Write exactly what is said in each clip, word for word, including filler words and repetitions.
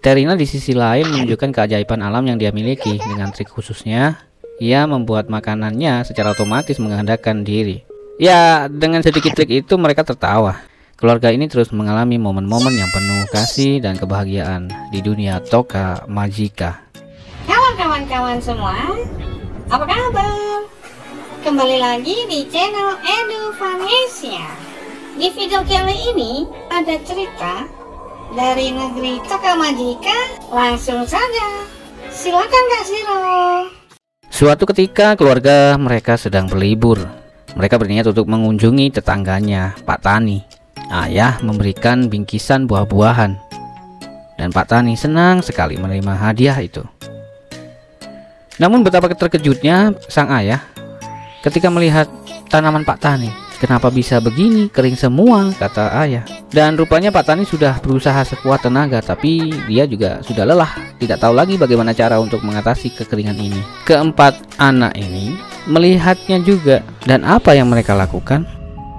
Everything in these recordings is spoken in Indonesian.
Terina di sisi lain menunjukkan keajaiban alam yang dia miliki. Dengan trik khususnya, ia membuat makanannya secara otomatis mengandalkan diri. Ya, dengan sedikit trik itu mereka tertawa. Keluarga ini terus mengalami momen-momen yang penuh kasih dan kebahagiaan di dunia Toka Majika. Kawan-kawan semua, apa kabar? Kembali lagi di channel Eduvanesia. Di video kali ini ada cerita dari negeri Toka Majika. Langsung saja, silakan Kak Siro. Suatu ketika keluarga mereka sedang berlibur. Mereka berniat untuk mengunjungi tetangganya, Pak Tani. Ayah memberikan bingkisan buah-buahan, dan Pak Tani senang sekali menerima hadiah itu. Namun betapa terkejutnya sang ayah ketika melihat tanaman Pak Tani. Kenapa bisa begini, kering semua, kata ayah. Dan rupanya Pak Tani sudah berusaha sekuat tenaga, tapi dia juga sudah lelah, tidak tahu lagi bagaimana cara untuk mengatasi kekeringan ini. Keempat anak ini melihatnya juga, dan apa yang mereka lakukan?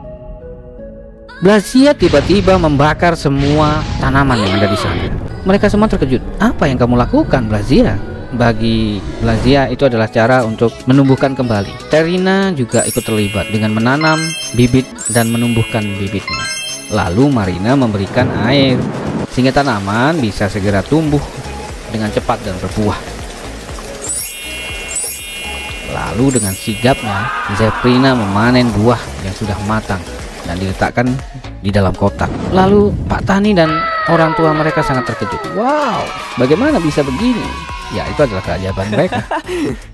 Blazia tiba-tiba membakar semua tanaman yang ada di sana. Mereka semua terkejut. Apa yang kamu lakukan, Blazia? Bagi Blazia itu adalah cara untuk menumbuhkan kembali. Terina juga ikut terlibat dengan menanam bibit dan menumbuhkan bibitnya. Lalu Marina memberikan air sehingga tanaman bisa segera tumbuh dengan cepat dan berbuah. Lalu dengan sigapnya Zeprina memanen buah yang sudah matang dan diletakkan di dalam kotak. Lalu Pak Tani dan orang tua mereka sangat terkejut. Wow, bagaimana bisa begini? Ya, itu adalah keajaiban mereka.